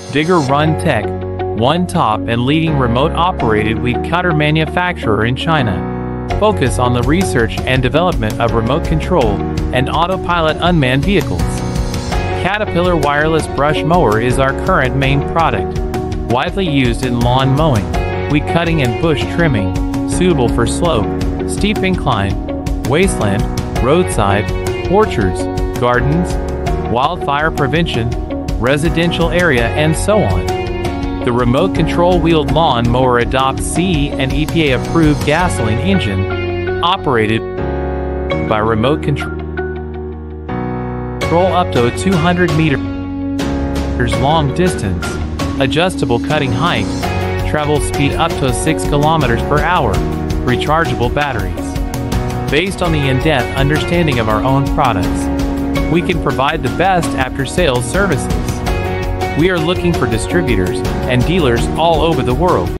Digger Run Tech, one top and leading remote-operated weed cutter manufacturer in China. Focus on the research and development of remote control and autopilot unmanned vehicles. Caterpillar Wireless Brush Mower is our current main product. Widely used in lawn mowing, weed cutting and bush trimming, suitable for slope, steep incline, wasteland, roadside, orchards, gardens, wildfire prevention, residential area, and so on. The remote control wheeled lawn mower adopts CE and EPA approved gasoline engine, operated by remote control up to a 200 meters long distance, adjustable cutting height, travel speed up to 6 kilometers per hour, rechargeable batteries. Based on the in-depth understanding of our own products, we can provide the best after-sales services. We are looking for distributors and dealers all over the world.